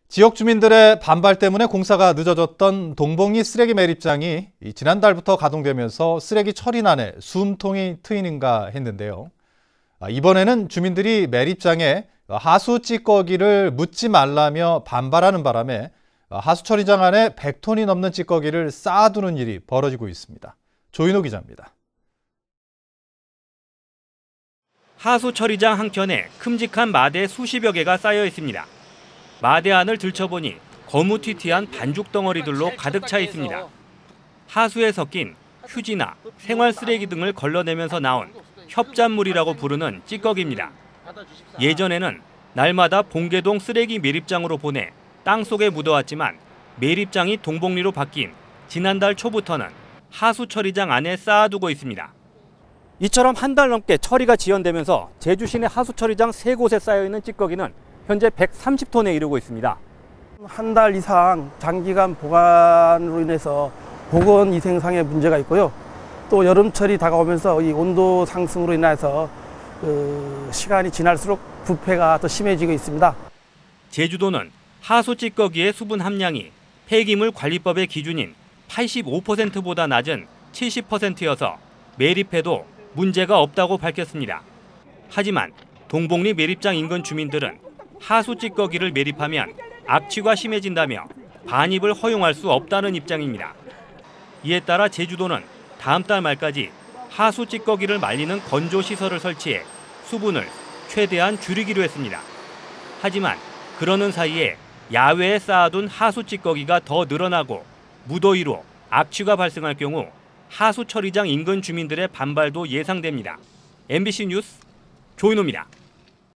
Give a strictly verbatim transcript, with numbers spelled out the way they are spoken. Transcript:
지역 주민들의 반발 때문에 공사가 늦어졌던 동봉리 쓰레기 매립장이 지난달부터 가동되면서 쓰레기 처리난에 숨통이 트이는가 했는데요. 이번에는 주민들이 매립장에 하수 찌꺼기를 묻지 말라며 반발하는 바람에 하수 처리장 안에 백 톤이 넘는 찌꺼기를 쌓아두는 일이 벌어지고 있습니다. 조인호 기자입니다. 하수 처리장 한켠에 큼직한 마대 수십여 개가 쌓여 있습니다. 마대 안을 들춰보니 거무튀튀한 반죽 덩어리들로 가득 차 있습니다. 하수에 섞인 휴지나 생활 쓰레기 등을 걸러내면서 나온 협잣물이라고 부르는 찌꺼기입니다. 예전에는 날마다 봉계동 쓰레기 매립장으로 보내 땅속에 묻어왔지만 매립장이 동봉리로 바뀐 지난달 초부터는 하수 처리장 안에 쌓아두고 있습니다. 이처럼 한 달 넘게 처리가 지연되면서 제주 시내 하수 처리장 세 곳에 쌓여 있는 찌꺼기는 현재 백삼십 톤에 이르고 있습니다. 한 달 이상 장기간 보관으로 인해서 보건위생상의 문제가 있고요. 또 여름철이 다가오면서 이 온도 상승으로 인해서 그 시간이 지날수록 부패가 더 심해지고 있습니다. 제주도는 하수 찌꺼기의 수분 함량이 폐기물 관리법의 기준인 팔십오 퍼센트보다 낮은 칠십 퍼센트여서 매립해도 문제가 없다고 밝혔습니다. 하지만 동봉리 매립장 인근 주민들은 하수 찌꺼기를 매립하면 악취가 심해진다며 반입을 허용할 수 없다는 입장입니다. 이에 따라 제주도는 다음 달 말까지 하수 찌꺼기를 말리는 건조 시설을 설치해 수분을 최대한 줄이기로 했습니다. 하지만 그러는 사이에 야외에 쌓아둔 하수 찌꺼기가 더 늘어나고 무더위로 악취가 발생할 경우 하수 처리장 인근 주민들의 반발도 예상됩니다. 엠비씨 뉴스 조인호입니다.